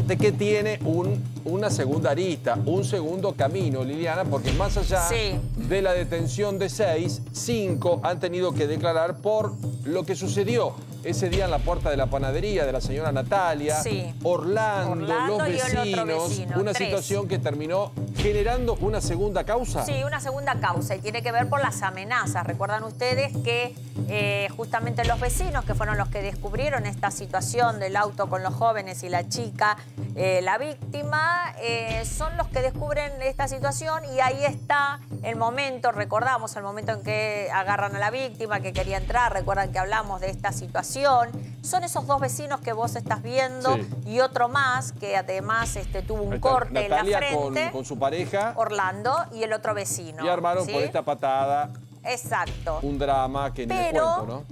de que tiene una segunda arista, un segundo camino, Liliana, porque más allá de la detención de 6, 5 han tenido que declarar por lo que sucedió ese día en la puerta de la panadería de la señora Natalia, Orlando, los vecinos, una situación que terminó generando una segunda causa. Sí, una segunda causa y tiene que ver por las amenazas. Recuerdan ustedes que justamente los vecinos, que fueron los que descubrieron esta situación del auto con los jóvenes y la chica, la víctima, son los que descubren esta situación y ahí está el momento, recordamos el momento en que agarran a la víctima que quería entrar, recuerdan que hablamos de esta situación. Son esos dos vecinos que vos estás viendo y otro más que además tuvo un corte Natalia en la frente. Con su pareja. Orlando y el otro vecino. Y armaron por esta patada. Exacto. Un drama que ni les cuento, ¿no?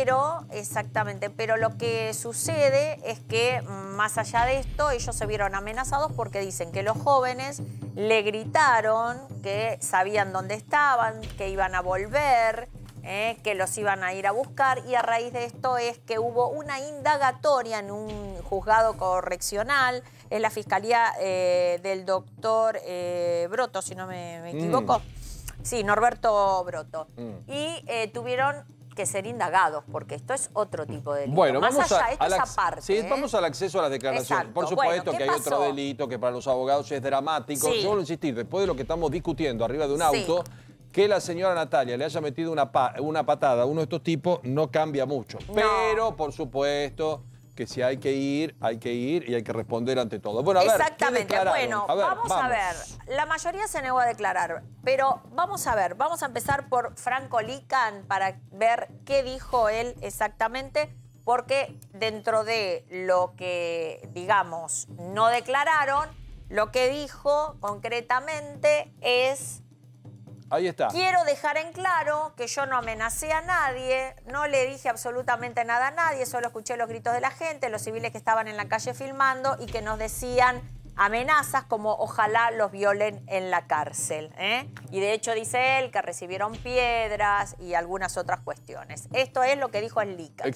Exactamente, pero lo que sucede es que más allá de esto, ellos se vieron amenazados porque dicen que los jóvenes le gritaron que sabían dónde estaban, que iban a volver, que los iban a ir a buscar y a raíz de esto es que hubo una indagatoria en un juzgado correccional, en la fiscalía del doctor Broto, si no me equivoco. Sí, Norberto Broto. Y tuvieron que ser indagados, porque esto es otro tipo de delito. Bueno, más vamos allá, esto es aparte. Sí, vamos al acceso a las declaraciones. Exacto. Por supuesto Bueno, que hay otro delito que para los abogados es dramático. Yo vuelvo a insistir, después de lo que estamos discutiendo arriba de un auto, que la señora Natalia le haya metido una patada a uno de estos tipos no cambia mucho. No. Pero, por supuesto, que si hay que ir y hay que responder ante todo. Bueno, a ver, exactamente. Bueno, vamos a ver. La mayoría se negó a declarar, pero vamos a ver. Vamos a empezar por Franco Lican para ver qué dijo él exactamente, porque dentro de lo que, digamos, no declararon, lo que dijo concretamente es... Ahí está. Quiero dejar en claro que yo no amenacé a nadie, no le dije absolutamente nada a nadie, solo escuché los gritos de la gente, los civiles que estaban en la calle filmando y que nos decían amenazas como ojalá los violen en la cárcel. Y de hecho dice él que recibieron piedras y algunas otras cuestiones. Esto es lo que dijo el Lican,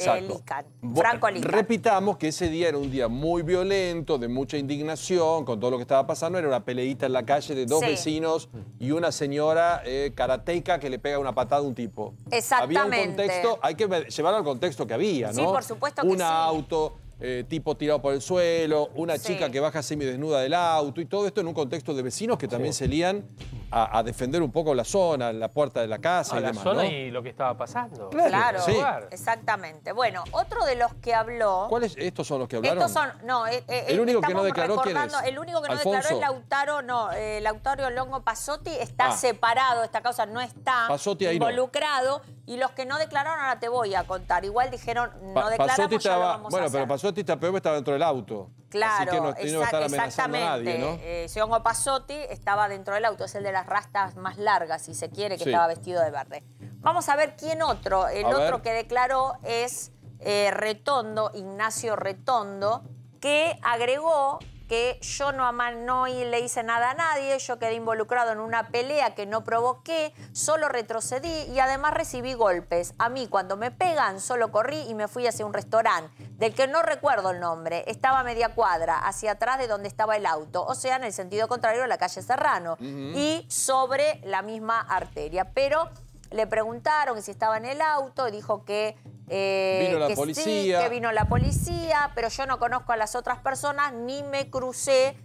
Franco Lican. Repitamos que ese día era un día muy violento, de mucha indignación, con todo lo que estaba pasando. Era una peleita en la calle de dos vecinos y una señora karateca que le pega una patada a un tipo. Exactamente. Había un contexto, hay que llevarlo al contexto que había, ¿no? Sí, por supuesto que un auto... tipo tirado por el suelo, una chica que baja semidesnuda del auto y todo esto en un contexto de vecinos que también se lían a defender un poco la zona, la puerta de la casa y demás, la zona, ¿no? y lo que estaba pasando. Claro, exactamente. Bueno, otro de los que habló... ¿Cuáles? ¿Estos son los que hablaron? Estos son... No, el único que no declaró, ¿quién es? El único que no ¿Alfonso? declaró es Lautaro, Lautaro Longo Passotti está separado, esta causa no está involucrado. Y los que no declararon, ahora te voy a contar. Igual dijeron, no declaramos, ya lo vamos a hacer. Pero Passotti está peor, estaba dentro del auto. Claro, así que no va a estar amenazando a nadie, ¿no? Siongo Passotti estaba dentro del auto, es el de las rastas más largas, si se quiere, que estaba vestido de verde. Vamos a ver quién otro. El otro que declaró es Retondo, Ignacio Retondo, que agregó que yo no le hice nada a nadie, yo quedé involucrado en una pelea que no provoqué, solo retrocedí y además recibí golpes. A mí cuando me pegan solo corrí y me fui hacia un restaurante, del que no recuerdo el nombre, estaba a media cuadra, hacia atrás de donde estaba el auto, o sea, en el sentido contrario a la calle Serrano, y sobre la misma arteria. Pero le preguntaron si estaba en el auto y dijo que... vino la policía. Sí, que vino la policía, pero yo no conozco a las otras personas, ni crucé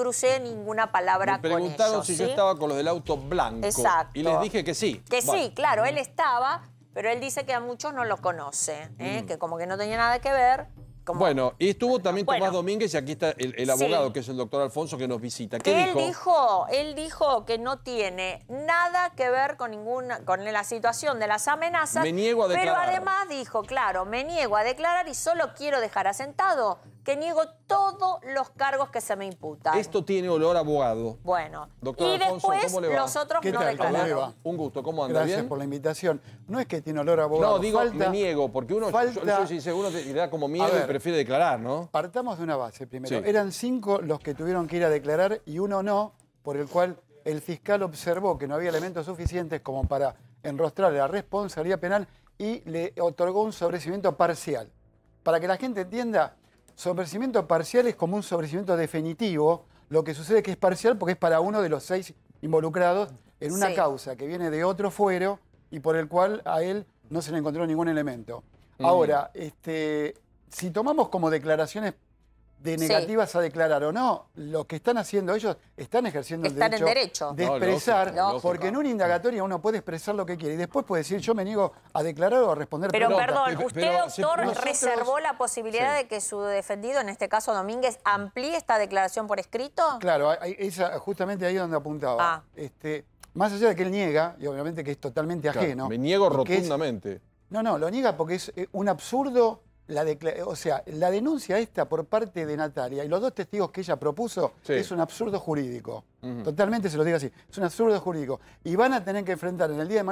ninguna palabra con ellos. Me preguntaron si yo estaba con los del auto blanco. Exacto. Y les dije que sí. Que sí, claro, él estaba, pero él dice que a muchos no lo conoce, que como que no tenía nada que ver. Bueno, y estuvo también Tomás Domínguez y aquí está el abogado, que es el doctor Alfonso, que nos visita. ¿Qué dijo? Él dijo que no tiene nada que ver con la situación de las amenazas. Me niego a declarar. Pero además dijo, claro, me niego a declarar y solo quiero dejar asentado que niego todos los cargos que se me imputan. Esto tiene olor a abogado. Bueno, doctor y Alfonso, después ¿cómo le va? los otros no declararon. Un gusto, ¿cómo anda? Gracias por la invitación. No es que tiene olor a abogado. No, digo, me niego, porque uno le da como miedo y prefiere declarar, ¿no? Partamos de una base primero. Eran 5 los que tuvieron que ir a declarar y uno no, por el cual el fiscal observó que no había elementos suficientes como para enrostrar la responsabilidad penal y le otorgó un sobreseimiento parcial. Para que la gente entienda, sobreseimiento parcial es como un sobreseimiento definitivo. Lo que sucede es que es parcial porque es para uno de los 6 involucrados en una causa que viene de otro fuero y por el cual a él no se le encontró ningún elemento. Ahora, si tomamos como declaraciones de negativas a declarar o no, lo que están haciendo ellos, están ejerciendo el derecho de expresar, porque en una indagatoria uno puede expresar lo que quiere y después puede decir yo me niego a declarar o a responder preguntas. Pero preguntas. perdón, usted, doctor, reservó la posibilidad de que su defendido, en este caso Domínguez, amplíe esta declaración por escrito. Claro, justamente ahí es donde apuntaba. Más allá de que él niega, y obviamente que es totalmente ajeno. Me niego rotundamente. No, lo niega porque es un absurdo. O sea, la denuncia esta por parte de Natalia y los 2 testigos que ella propuso es un absurdo jurídico. Totalmente se lo digo así. Es un absurdo jurídico. Y van a tener que enfrentar en el día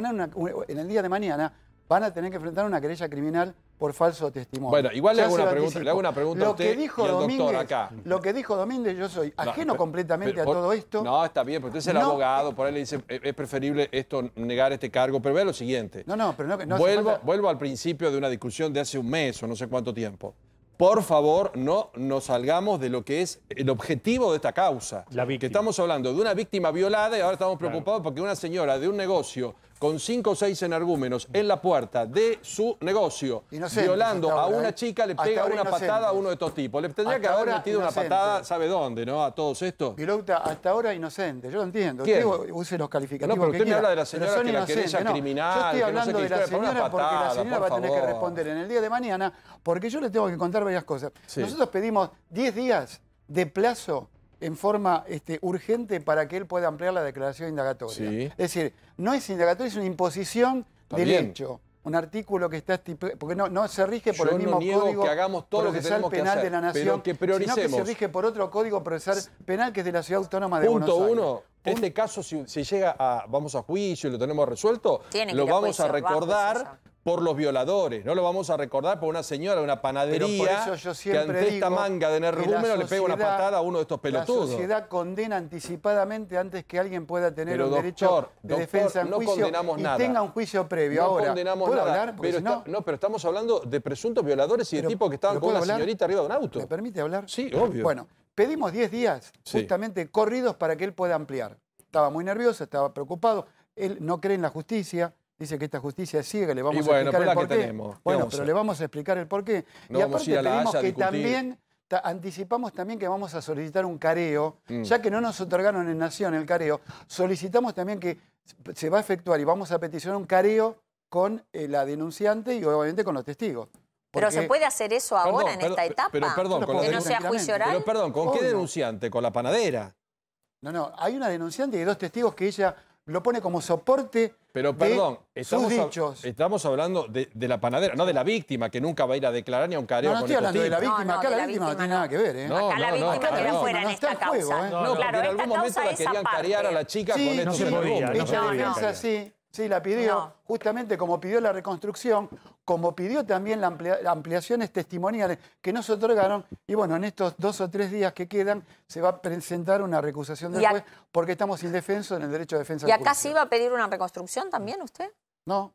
de mañana, van a tener que enfrentar una querella criminal por falso testimonio. Bueno, igual le hago una pregunta a usted y al doctor acá. Lo que dijo Domínguez, yo soy ajeno completamente a todo esto. No, está bien, pero usted es el abogado, por ahí le dice, es preferible negar este cargo. Pero vea lo siguiente. Vuelvo al principio de una discusión de hace un mes o no sé cuánto tiempo. Por favor, no nos salgamos de lo que es el objetivo de esta causa. Que estamos hablando de una víctima violada y ahora estamos preocupados porque una señora de un negocio con 5 o 6 energúmenos en la puerta de su negocio, violando a una chica, le pega una patada a uno de estos tipos. Le tendría que haber metido una patada, ¿sabe dónde, no? A todos estos. Vilouta, hasta ahora inocente, yo lo entiendo. ¿Quién? Usted use los calificativos no, pero usted que me habla de la señora que la querella criminal. Yo estoy hablando de la señora porque la señora va a tener que responder en el día de mañana porque yo le tengo que contar varias cosas. Nosotros pedimos 10 días de plazo en forma urgente para que él pueda ampliar la declaración indagatoria. Es decir, no es indagatoria, es una imposición del hecho. Un artículo que está estipulado, porque no se rige por el mismo código que hagamos todo procesal lo que penal que de la Nación, que prioricemos. sino que se rige por otro código procesal penal que es de la Ciudad Autónoma de Buenos Aires. Punto 1. Este caso, si llega vamos a juicio y lo tenemos resuelto, lo vamos a recordar por los violadores, no lo vamos a recordar por una señora de una panadería que ante esta manga de energúmeno le pega una patada a uno de estos pelotudos. La sociedad condena anticipadamente antes que alguien pueda tener un derecho de defensa en juicio y tenga un juicio previo. Ahora, condenamos nada, pero estamos hablando de presuntos violadores y de tipos que estaban con una señorita arriba de un auto. ¿Me permite hablar? Sí, obvio. Bueno, pedimos 10 días justamente corridos para que él pueda ampliar. Estaba muy nervioso, estaba preocupado, él no cree en la justicia. Dice que esta justicia es ciega, le vamos a explicar el porqué. Bueno, pero le vamos a explicar el porqué. Y aparte pedimos que también, anticipamos también que vamos a solicitar un careo, ya que no nos otorgaron en Nación el careo, solicitamos también que se va a efectuar y vamos a peticionar un careo con la denunciante y obviamente con los testigos. Pero ¿se puede hacer eso ahora en esta etapa? Pero perdón, que no sea juicio oral. Pero perdón, ¿con qué denunciante? ¿Con la panadera? No, hay una denunciante y 2 testigos que ella lo pone como soporte. Pero perdón, estamos hablando de la panadera, no de la víctima, que nunca va a ir a declarar ni a un careo. No estoy hablando de la víctima, acá la víctima no tiene nada que ver. Acá la víctima queda fuera en esta causa. No, porque en algún momento la querían carear a la chica con esto. No se podía. Esta defensa sí, la pidió, justamente como pidió la reconstrucción, como pidió también las ampliaciones testimoniales que no se otorgaron. Y bueno, en estos 2 o 3 días que quedan se va a presentar una recusación del juez porque estamos indefensos en el derecho de defensa. ¿Y acá sí va a pedir una reconstrucción también usted? No.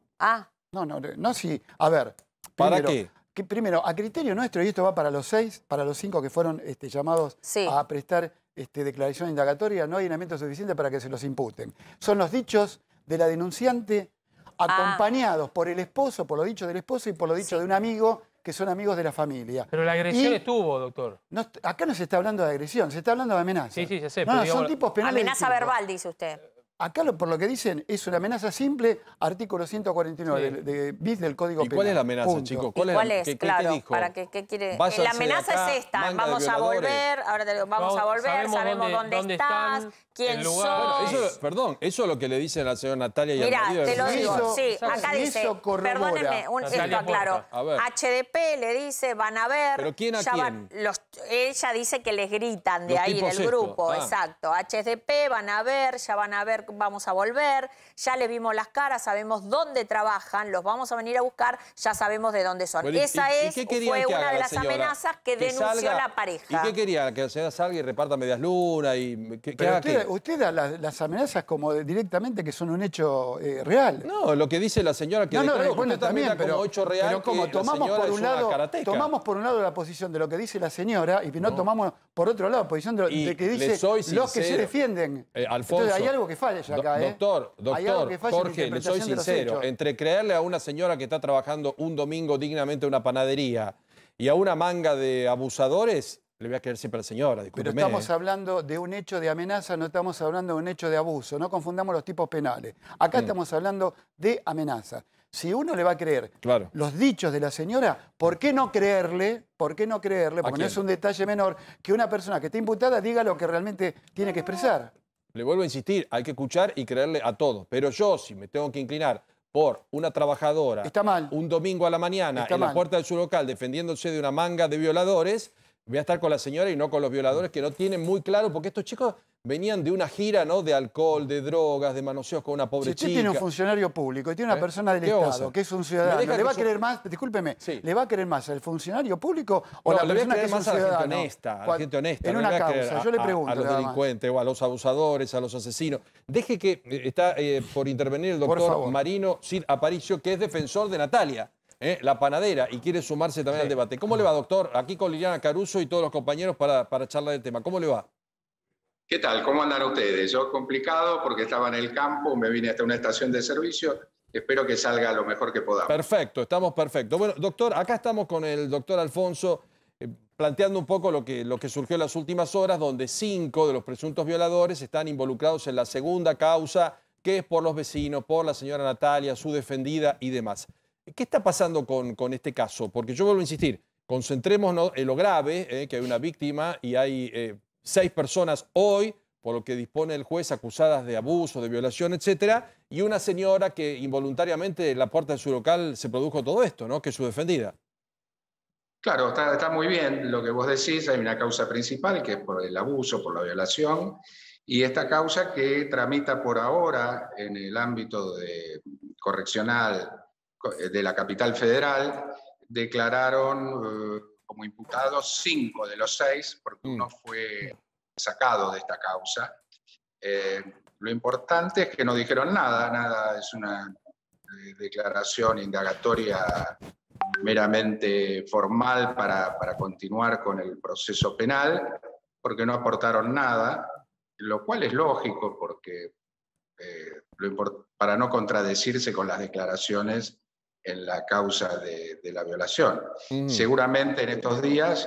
No, sí. A ver. ¿Para qué? Primero, a criterio nuestro, y esto va para los 5 que fueron llamados a prestar declaración indagatoria, no hay elementos suficientes para que se los imputen. Son los dichos de la denunciante acompañados por el esposo, por lo dicho del esposo y por lo dicho de un amigo, que son amigos de la familia. Pero la agresión estuvo, doctor. Acá no se está hablando de agresión, se está hablando de amenaza. Sí, ya sé. No, son tipos penales. Amenaza verbal, dice usted. Acá, por lo que dicen, es una amenaza simple, artículo 149 bis del Código Penal. ¿Y cuál es la amenaza, chicos? ¿Cuál es? ¿Qué dijo? ¿Qué quiere? La amenaza es esta, vamos a volver, ahora te digo, vamos a volver, sabemos dónde estás, quién sos. Bueno, perdón, eso es lo que le dicen a la señora Natalia y al marido. Mira, te lo digo, sí, acá dice, perdónenme, esto aclaro, HDP le dice, van a ver. ¿Pero quién a quién? Ella dice que les gritan de ahí, del grupo, exacto. HDP, van a ver, ya van a ver Uber, vamos a volver, ya les vimos las caras, sabemos dónde trabajan, los vamos a venir a buscar, ya sabemos de dónde son. Bueno, Esa fue una de las señora? amenazas que denunció la pareja. ¿Y qué quería? ¿Que la señora salga y reparta medias lunas? Usted da las amenazas como directamente que son un hecho real. No, lo que dice la señora que bueno, también, como hecho real, pero como tomamos por un lado la posición de lo que dice la señora y no tomamos por otro lado la posición de que dice los que se defienden. Alfonso, entonces hay algo que falla acá, Doctor, Jorge, le soy sincero, entre creerle a una señora que está trabajando un domingo dignamente en una panadería y a una manga de abusadores, le voy a creer siempre a la señora, discúlpeme. Pero estamos hablando de un hecho de amenaza, no estamos hablando de un hecho de abuso, no confundamos los tipos penales. Acá estamos hablando de amenaza. Si uno le va a creer los dichos de la señora, ¿por qué no creerle? Porque no es un detalle menor, que una persona que está imputada diga lo que realmente tiene que expresar. Le vuelvo a insistir, hay que escuchar y creerle a todo. Pero yo, si me tengo que inclinar por una trabajadora está mal. Un domingo a la mañana en la puerta de su local defendiéndose de una manga de violadores, voy a estar con la señora y no con los violadores que no tienen muy claro, porque estos chicos venían de una gira, ¿no?, de alcohol, de drogas, de manoseos con una pobre chica. Si usted tiene un funcionario público y tiene una persona del Estado que es un ciudadano, ¿le va a querer más, discúlpeme, le va a querer más al funcionario público o la persona que es un ciudadano? A la gente honesta. En una causa, yo le pregunto. A los delincuentes o a los abusadores, a los asesinos. Deje que está por intervenir el doctor Marino Cid Aparicio, que es defensor de Natalia, la panadera, y quiere sumarse también al debate. ¿Cómo le va, doctor? Aquí con Liliana Caruso y todos los compañeros para charlar del tema. ¿Cómo le va? ¿Qué tal? ¿Cómo andan ustedes? Yo complicado porque estaba en el campo, me vine hasta una estación de servicio. Espero que salga lo mejor que podamos. Perfecto, estamos perfectos. Bueno, doctor, acá estamos con el doctor Alfonso planteando un poco lo que surgió en las últimas horas, donde 5 de los presuntos violadores están involucrados en la segunda causa, que es por los vecinos, por la señora Natalia, su defendida y demás. ¿Qué está pasando con este caso? Porque yo vuelvo a insistir, concentrémonos en lo grave, que hay una víctima y hay 6 personas hoy, por lo que dispone el juez, acusadas de abuso, de violación, etcétera, y una señora que involuntariamente en la puerta de su local se produjo todo esto, ¿no?, que es su defendida. Claro, está muy bien lo que vos decís. Hay una causa principal que es por el abuso, por la violación, y esta causa que tramita por ahora en el ámbito correccional de la capital federal, declararon como imputados 5 de los 6, porque uno fue sacado de esta causa. Lo importante es que no dijeron nada, es una declaración indagatoria meramente formal para continuar con el proceso penal, porque no aportaron nada, lo cual es lógico, porque para no contradecirse con las declaraciones en la causa de la violación. Seguramente en estos días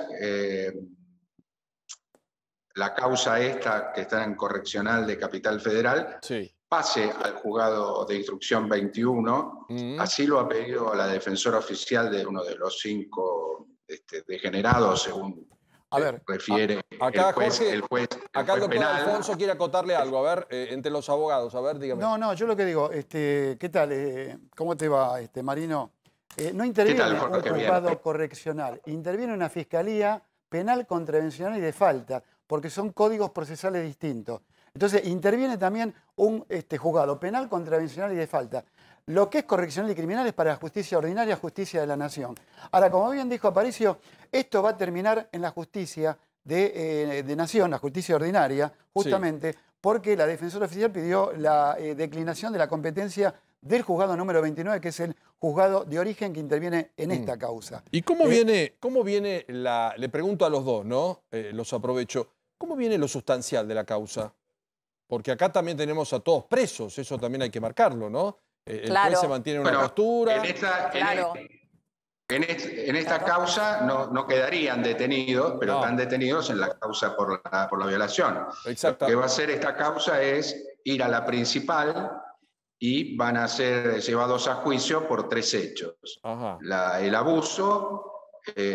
la causa esta, que está en correccional de Capital Federal, pase al juzgado de instrucción 21, así lo ha pedido la defensora oficial de uno de los 5 degenerados, según refiere acá, el juez acá el doctor penal. Alfonso quiere acotarle algo, a ver, entre los abogados, a ver, dígame. No, yo lo que digo, ¿qué tal? ¿Cómo te va, Marino? No interviene un juzgado correccional, interviene una fiscalía penal, contravencional y de falta, porque son códigos procesales distintos. Entonces, interviene también un juzgado penal, contravencional y de falta. Lo que es correccional y criminal es para justicia ordinaria, justicia de la nación. Ahora, como bien dijo Aparicio, esto va a terminar en la justicia de nación, la justicia ordinaria, justamente porque la defensora oficial pidió la declinación de la competencia del juzgado número 29, que es el juzgado de origen que interviene en esta causa. ¿Y cómo viene le pregunto a los dos, ¿no? Los aprovecho. ¿Cómo viene lo sustancial de la causa? Porque acá también tenemos a todos presos, eso también hay que marcarlo, ¿no? El juez se mantiene en una postura. En esta causa no quedarían detenidos, pero están detenidos en la causa por la violación. Exacto. Lo que va a hacer esta causa es ir a la principal y van a ser llevados a juicio por 3 hechos. El abuso,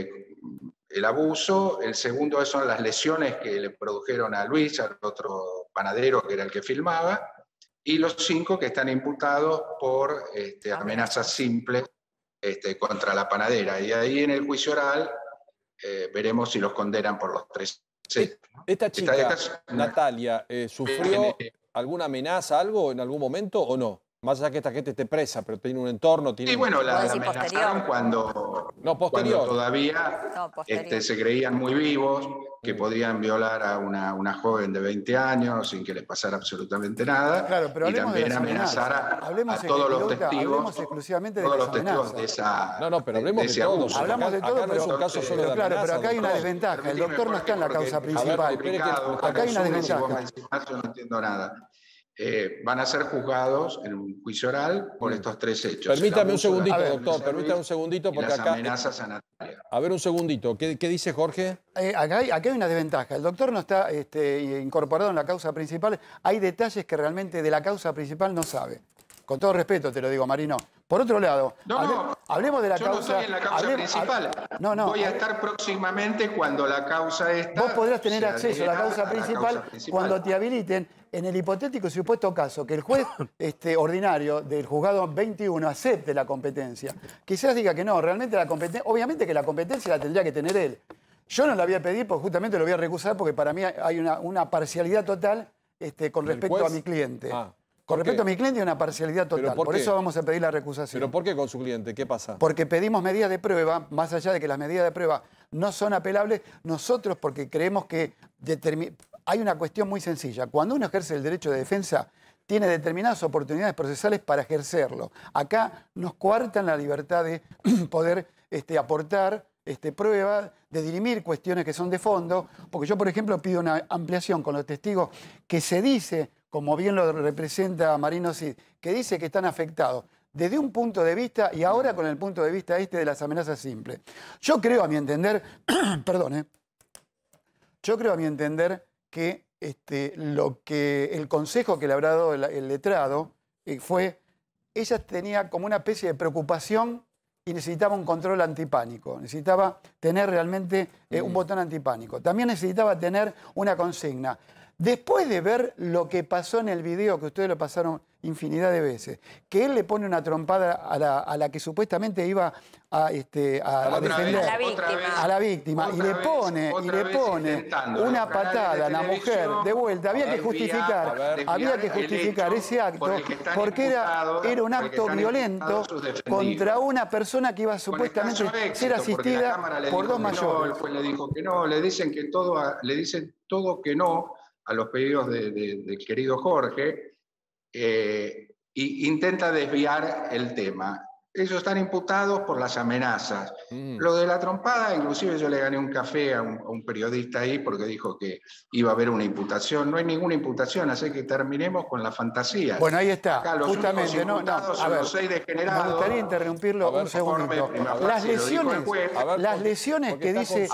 el segundo son las lesiones que le produjeron a Luis, al otro panadero que era el que filmaba, y los 5 que están imputados por amenazas simples contra la panadera. Y ahí en el juicio oral veremos si los condenan por los 3 hechos. Esta chica, Natalia, sufrió alguna amenaza, algo en algún momento o no? Más allá que esta gente esté presa, pero tiene un entorno, tiene... Sí, bueno, la posterior. amenazaron cuando todavía se creían muy vivos, que podían violar a una joven de 20 años sin que les pasara absolutamente nada. Claro, pero y también amenazar a todos los testigos. Hablemos exclusivamente de todos las los testigos amenazas. de esa. No, pero hablemos de todos. Hablamos de todo, acá no es un caso solo de claro, amenaza, pero acá hay una doctor. desventaja. El doctor no está en la causa principal. Acá hay una desventaja. Yo no entiendo nada. Van a ser juzgados en un juicio oral por estos tres hechos. Permítame un segundito, doctor, permítame un segundito, porque las acá... amenazas a Natalia. A ver un segundito, ¿qué dice Jorge? Acá hay una desventaja. El doctor no está incorporado en la causa principal. Hay detalles que realmente de la causa principal no sabe. Con todo respeto te lo digo, Marino. Por otro lado, hablemos de la yo causa... no estoy en la causa principal. Voy a estar próximamente cuando la causa esta... Vos podrás tener acceso a la causa principal cuando te habiliten en el hipotético y supuesto caso que el juez ordinario del juzgado 21 acepte la competencia. Quizás diga que no, realmente la competencia... Obviamente que la competencia la tendría que tener él. Yo no la voy a pedir porque justamente lo voy a recusar porque para mí hay una parcialidad total con respecto a mi cliente. Con respecto a mi cliente hay una parcialidad total. Por eso vamos a pedir la recusación. ¿Pero por qué con su cliente? ¿Qué pasa? Porque pedimos medidas de prueba, más allá de que las medidas de prueba no son apelables, nosotros porque creemos que hay una cuestión muy sencilla. Cuando uno ejerce el derecho de defensa, tiene determinadas oportunidades procesales para ejercerlo. Acá nos coartan la libertad de poder aportar prueba, de dirimir cuestiones que son de fondo, porque yo, por ejemplo, pido una ampliación con los testigos que se dice, como bien lo representa Marino Cid, que dice que están afectados desde un punto de vista y ahora con el punto de vista de las amenazas simples. Yo creo, a mi entender, perdón, yo creo, a mi entender, que el consejo que le habrá dado el letrado fue, ella tenía como una especie de preocupación y necesitaba un control antipánico, necesitaba tener realmente un botón antipánico. También necesitaba tener una consigna. Después de ver lo que pasó en el video, que ustedes lo pasaron infinidad de veces, que él le pone una trompada a la que supuestamente iba a defender a la víctima y le pone una patada a la mujer de vuelta. Había que justificar ese acto porque era un acto violento contra una persona que iba supuestamente a ser asistida por dos mayores. El juez le dijo que no, le dicen todo que no a los pedidos del querido Jorge, e intenta desviar el tema. Ellos están imputados por las amenazas. Lo de la trompada, inclusive yo le gané un café a un periodista ahí porque dijo que iba a haber una imputación. No hay ninguna imputación, así que terminemos con la fantasía. Bueno, ahí está, acá los justamente. a ver, los 6 degenerados. Me gustaría interrumpirlo un segundito. Las lesiones que dice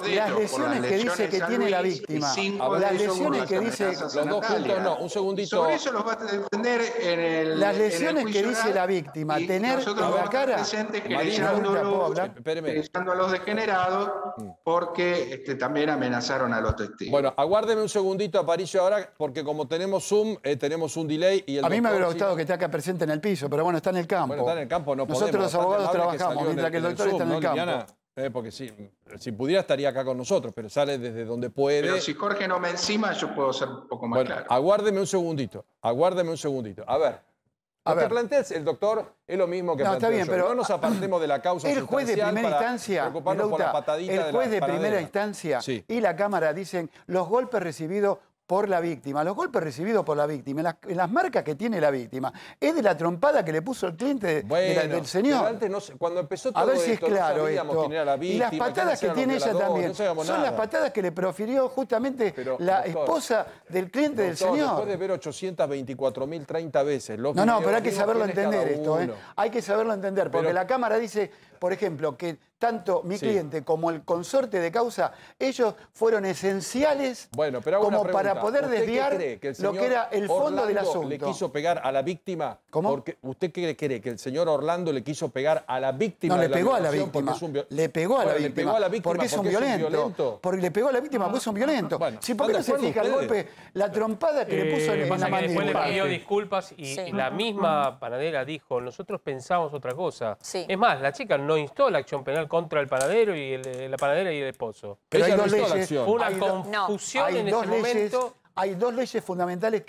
que tiene la víctima. Las lesiones que dice... Los dos puntos no, un segundito. Sobre eso los va a defender en el Las lesiones que dice la víctima, tener la cara... presentes querellando a los degenerados porque también amenazaron a los testigos. Bueno, aguárdeme un segundito, Aparicio, ahora, porque como tenemos Zoom, tenemos un delay. Y a mí me hubiera gustado que esté acá presente en el piso, pero bueno, está en el campo. Bueno, está en el campo, no podemos. Nosotros los abogados trabajamos, mientras que el doctor está en el campo. Liliana, porque si pudiera estaría acá con nosotros, pero sale desde donde puede. Pero si Jorge no me encima, yo puedo ser un poco más claro. Aguárdeme un segundito. A ver. Lo que plantea el doctor es lo mismo que plantea yo. Pero no nos apartemos de la causa el juez de primera instancia, por la patadita el juez de primera instancia y la Cámara dicen los golpes recibidos por la víctima. Los golpes recibidos por la víctima, en las marcas que tiene la víctima, es de la trompada que le puso el cliente del señor. Pero antes no, cuando empezó todo a ver si esto, es claro no sabíamos quién era la víctima, y las patadas que tiene ella también son las patadas que le profirió justamente la esposa del cliente del señor. Después de ver 824.030 veces los No, pero hay que saberlo entender esto. Hay que saberlo entender, porque la Cámara dice, por ejemplo, que tanto mi cliente como el consorte de causa, ellos fueron esenciales como para poder desviar lo que era el fondo del asunto. ¿Le quiso pegar a la víctima? ¿Cómo? Porque ¿usted cree que el señor Orlando le quiso pegar a la víctima? No, le pegó a la víctima. Le pegó a la víctima. Porque es un violento. Porque le pegó a la víctima porque es un violento. Sí, ¿por qué no se fija el golpe, la trompada que le puso en la mandíbula? Después le pidió disculpas y la misma panadera dijo, nosotros pensamos otra cosa. Es más, la chica no instó la acción penal contra el panadero y la panadera y el esposo. Pero hay dos leyes. Fue una confusión en ese momento. Hay dos leyes fundamentales que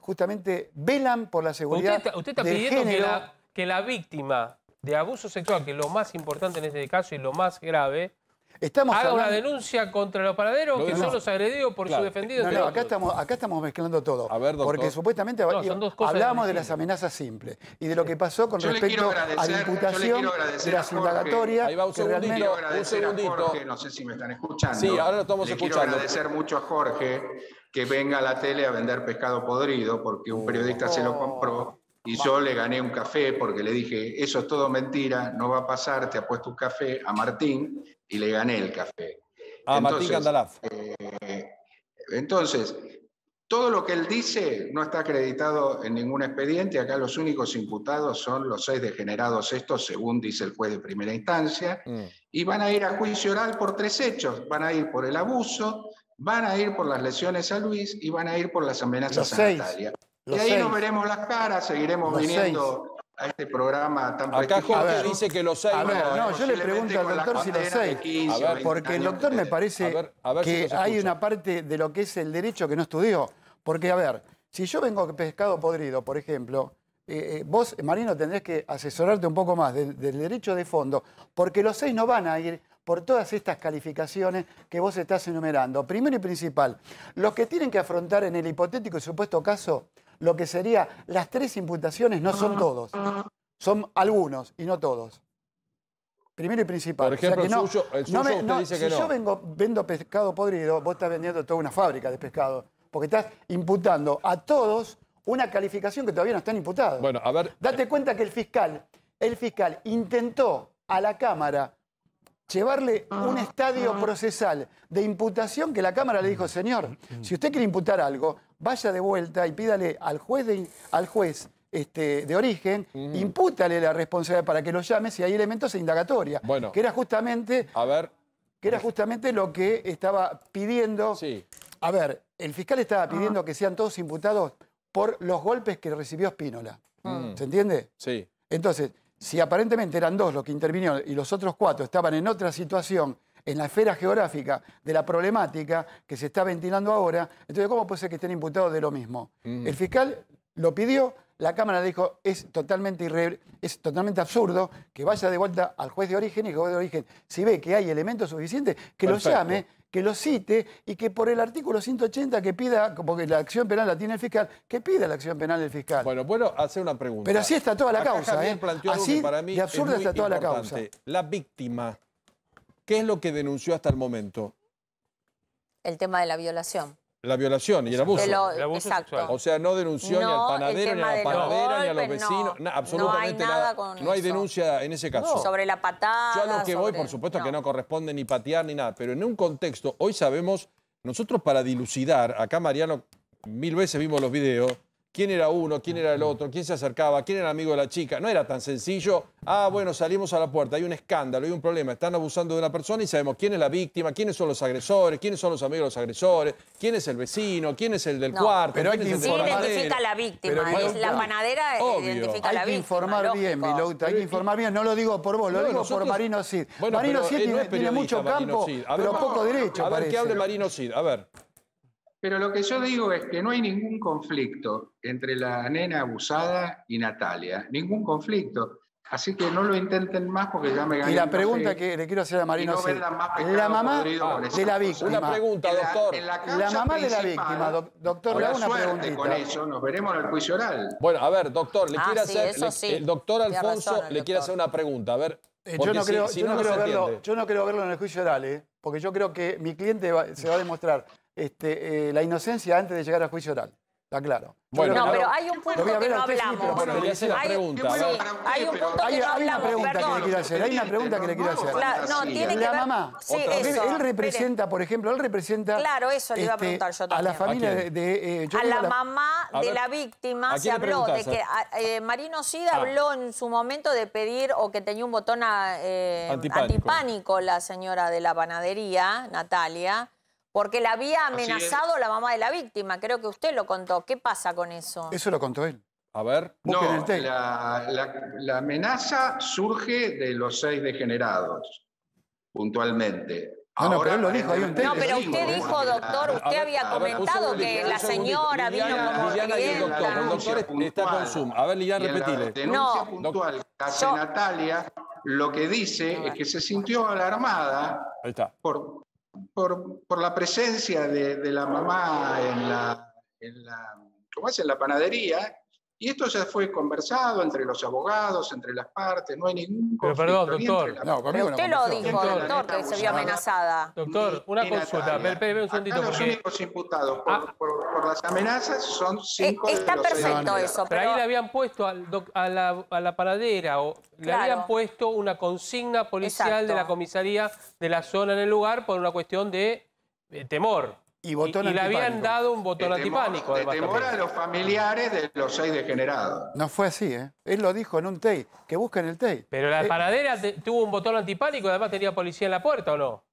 justamente velan por la seguridad Usted está del pidiendo género. que la víctima de abuso sexual, que es lo más importante en este caso y lo más grave, haga una denuncia contra los panaderos que son los agredidos por su defendido. No, acá estamos mezclando todo. A ver, doctor. Porque supuestamente hablamos de las amenazas simples y de lo que pasó con respecto a la imputación de las indagatorias. Ahí va un segundito, un segundito. Jorge, no sé si me están escuchando. Sí, ahora lo estamos escuchando. Quiero agradecer mucho a Jorge que venga a la tele a vender pescado podrido porque un periodista se lo compró. Y yo le gané un café porque le dije, eso es todo mentira, no va a pasar, te apuesto un café a Martín y le gané el café. Martín Candalaf. Entonces, todo lo que él dice no está acreditado en ningún expediente. Acá los únicos imputados son los 6 degenerados estos, según dice el juez de primera instancia, y van a ir a juicio oral por 3 hechos. Van a ir por el abuso, van a ir por las lesiones a Luis y van a ir por las amenazas a Natalia. Y ahí nos veremos las caras, seguiremos viniendo a este programa tan prestigioso. Acá Jorge dice que los 6... No, yo le pregunto al doctor si los 6. Porque el doctor me parece que hay una parte de lo que es el derecho que no estudió. Porque, a ver, si yo vengo con pescado podrido, por ejemplo, vos, Marino, tendrés que asesorarte un poco más del derecho de fondo, porque los 6 no van a ir por todas estas calificaciones que vos estás enumerando. Primero y principal, los que tienen que afrontar en el hipotético y supuesto caso lo que sería las 3 imputaciones no son todos, son algunos y no todos. Primero y principal. Por ejemplo, o sea que el suyo usted dice que no. Si yo vendo pescado podrido, vos estás vendiendo toda una fábrica de pescado, porque estás imputando a todos una calificación que todavía no están imputados. Bueno, a ver... Date cuenta que el fiscal intentó a la Cámara llevarle un estadio procesal de imputación que la Cámara le dijo, señor, si usted quiere imputar algo, vaya de vuelta y pídale al juez de origen, impútale la responsabilidad para que lo llame si hay elementos de indagatoria. Bueno, que era justamente, lo que estaba pidiendo. Sí. A ver, el fiscal estaba pidiendo que sean todos imputados por los golpes que recibió Spínola. ¿Se entiende? Sí. Entonces, si aparentemente eran 2 los que intervinieron y los otros 4 estaban en otra situación, en la esfera geográfica de la problemática que se está ventilando ahora, entonces ¿cómo puede ser que estén imputados de lo mismo? El fiscal lo pidió, la Cámara le dijo, es totalmente absurdo que vaya de vuelta al juez de origen y que el juez de origen, si ve que hay elementos suficientes, que lo llame, que lo cite y que por el artículo 180 que pida, porque la acción penal la tiene el fiscal, que pida la acción penal del fiscal. Bueno, puedo hacer una pregunta. Pero así está toda la causa, Así para mí de absurda está toda la causa. La víctima, ¿qué es lo que denunció hasta el momento? El tema de la violación. La violación y el abuso. El abuso sexual. O sea, no denunció ni al panadero, ni a la panadera, ni a los vecinos. Absolutamente nada. No hay denuncia en ese caso. Sobre la patada. Yo a lo que voy, por supuesto que no corresponde ni patear ni nada, pero en un contexto, hoy sabemos, nosotros para dilucidar, acá Mariano, 1000 veces vimos los videos, quién era uno, quién era el otro, quién se acercaba, quién era amigo de la chica. No era tan sencillo. Bueno, salimos a la puerta, hay un escándalo, hay un problema, están abusando de una persona y sabemos quién es la víctima, quiénes son los agresores, quiénes son los amigos de los agresores, quién es el vecino, quién es el del cuarto. Pero hay que identifica a la víctima, la panadera identifica a la víctima. Hay que informar bien, Milouta, hay que informar bien. No lo digo por vos, lo digo por Marino Cid. Bueno, Marino Cid tiene mucho campo, pero poco derecho, A ver, parece. ¿qué hable Marino Cid? A ver. Pero lo que yo digo es que no hay ningún conflicto entre la nena abusada y Natalia. Ningún conflicto. Así que no lo intenten más porque ya me gané. Y la pregunta que le quiero hacer a Marino Cid. La mamá de la víctima. Una pregunta, doctor. La mamá de la víctima, doctor, le hago una preguntita. Con eso nos veremos en el juicio oral. Bueno, a ver, doctor, le quiere hacer... El doctor Alfonso le quiere hacer una pregunta. A ver, yo no creo verlo en el juicio oral, porque yo creo que mi cliente se va a demostrar la inocencia antes de llegar al juicio oral. Está claro. Bueno, no, pero hay un punto que no hablamos. Bueno, le voy a hacer la pregunta. Hay un punto que no hablamos, Hay una pregunta que le quiero hacer. Hay una pregunta que le quiero hacer. No, tiene que la ver... mamá. Sí, él representa, por ejemplo, Claro, eso le iba a preguntar yo también. A la familia de... a la mamá de la víctima se habló de que Marino Cid habló en su momento de pedir o que tenía un botón antipánico la señora de la panadería, Natalia, porque la había amenazado la mamá de la víctima. Creo que usted lo contó. ¿Qué pasa con eso? Eso lo contó él. A ver. No, la amenaza surge de los 6 degenerados, puntualmente. No, pero él lo dijo, hay un No, pero usted dijo, doctor, usted había comentado que la señora vino como Liliana y el doctor está con Zoom. A ver, Liliana, repetile. Denuncia puntual que hace Natalia, lo que dice es que se sintió alarmada por la presencia de la mamá en la panadería. Y esto ya fue conversado entre los abogados, entre las partes, no hay ningún conflicto. Pero perdón, doctor. No, conmigo usted lo dijo, doctor, que se vio amenazada. Doctor, una consulta. Espera un segundito. Los únicos imputados por las amenazas son 5 de los 6. Está perfecto eso. Pero ahí le habían puesto a la panadera, o le habían puesto una consigna policial de la comisaría de la zona en el lugar por una cuestión de temor. Y le habían dado un botón antipánico. De temor a los familiares de los 6 degenerados. No fue así, ¿eh? Él lo dijo en un TEI, que busquen el TEI. Pero la panadera tuvo un botón antipánico y además tenía policía en la puerta, ¿o no?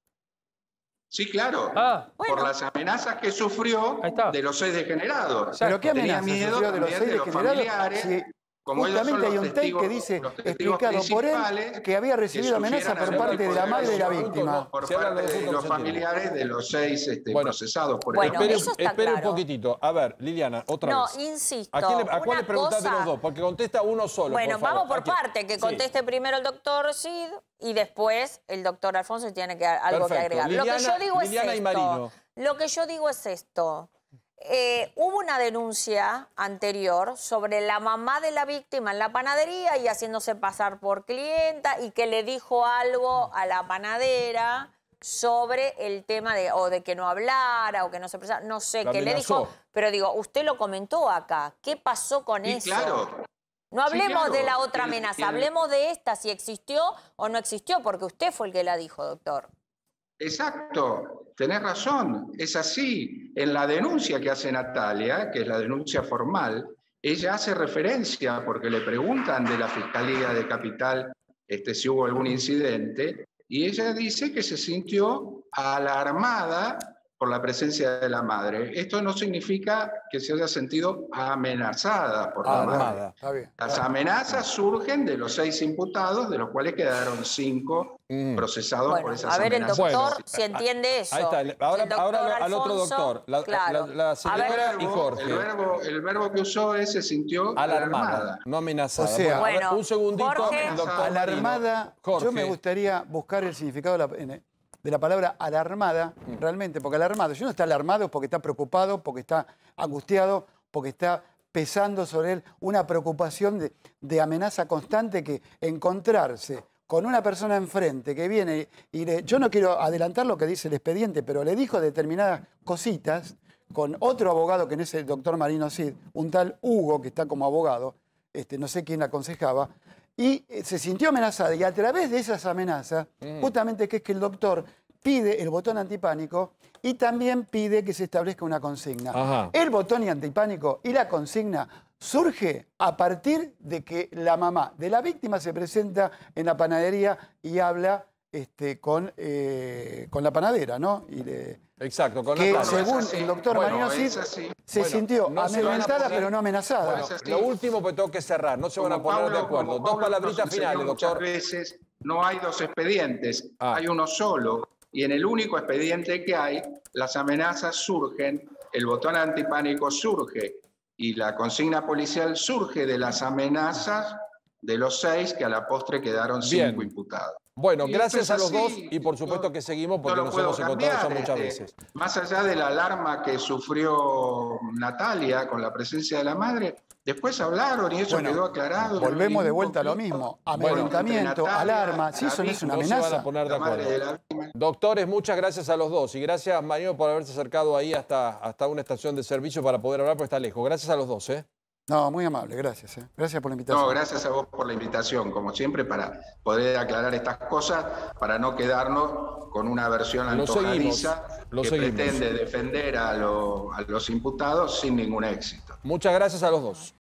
Sí, claro. Por las amenazas que sufrió de los 6 degenerados. ¿Pero qué amenazas sufrió de los 6 degenerados? Sí. Justamente hay un TEI que dice, explicado por él, que había recibido amenaza por parte de la madre de la víctima. Por parte de los familiares de los 6 procesados por el Espere un poquitito. A ver, Liliana, otra vez. No, insisto. ¿A cuál le preguntás de los dos? Porque contesta uno solo. Bueno, vamos por parte. Que conteste primero el doctor Cid y después el doctor Alfonso tiene algo que agregar. Liliana, lo que yo digo Liliana es y Marino. Lo que yo digo es esto. Hubo una denuncia anterior sobre la mamá de la víctima en la panadería y haciéndose pasar por clienta y que le dijo algo a la panadera sobre el tema de que no hablara o que no se expresara. No sé qué le dijo, pero digo, usted lo comentó acá. ¿Qué pasó con eso? Claro. No hablemos de la otra amenaza, hablemos de esta, si existió o no existió, porque usted fue el que la dijo, doctor. Exacto, tenés razón, es así. En la denuncia que hace Natalia, que es la denuncia formal, ella hace referencia, porque le preguntan de la Fiscalía de Capital si hubo algún incidente, y ella dice que se sintió alarmada por la presencia de la madre. Esto no significa que se haya sentido amenazada por la madre. Está bien. Las amenazas surgen de los 6 imputados, de los cuales quedaron 5 procesados por esas amenazas. A ver, el doctor, si entiende eso. Ahí está. Ahora al otro doctor, la señora y Jorge. El verbo que usó es se sintió alarmada. No amenazada. O sea, bueno, un segundito, Jorge, doctor. Alarmada, yo me gustaría buscar el significado de la palabra alarmada, realmente, porque alarmado, si uno está alarmado porque está preocupado, porque está angustiado, porque está pesando sobre él una preocupación de amenaza constante, que encontrarse con una persona enfrente que viene y yo no quiero adelantar lo que dice el expediente, pero le dijo determinadas cositas con otro abogado que no es el doctor Marino Cid, un tal Hugo que está como abogado, no sé quién aconsejaba, y se sintió amenazada, y a través de esas amenazas, justamente es que el doctor pide el botón antipánico y también pide que se establezca una consigna. Ajá. El botón antipánico y la consigna surge a partir de que la mamá de la víctima se presenta en la panadería y habla con la panadera, ¿no? Exacto, con que Natalia. según el doctor Marino Cid, se sintió amedrentada pero no amenazada. Lo último, pues tengo que cerrar, no se van a poner de acuerdo. Dos palabritas finales, doctor. Muchas veces no hay 2 expedientes, hay uno solo. Y en el único expediente que hay, las amenazas surgen, el botón antipánico surge y la consigna policial surge de las amenazas de los 6 que a la postre quedaron 5 imputados. Bueno, gracias a los dos y por supuesto que seguimos porque nos hemos encontrado ya muchas veces. Más allá de la alarma que sufrió Natalia con la presencia de la madre, después hablaron y eso quedó aclarado. Volvemos de vuelta a lo mismo. Amedrentamiento, alarma, si eso no es una amenaza. Se van a poner de acuerdo. Doctores, muchas gracias a los dos y gracias, Marino, por haberse acercado ahí hasta una estación de servicio para poder hablar, porque está lejos. Gracias a los dos, No, muy amable, gracias. Gracias por la invitación. No, gracias a vos por la invitación, como siempre, para poder aclarar estas cosas, para no quedarnos con una versión antojadiza que pretende defender a los imputados sin ningún éxito. Muchas gracias a los dos.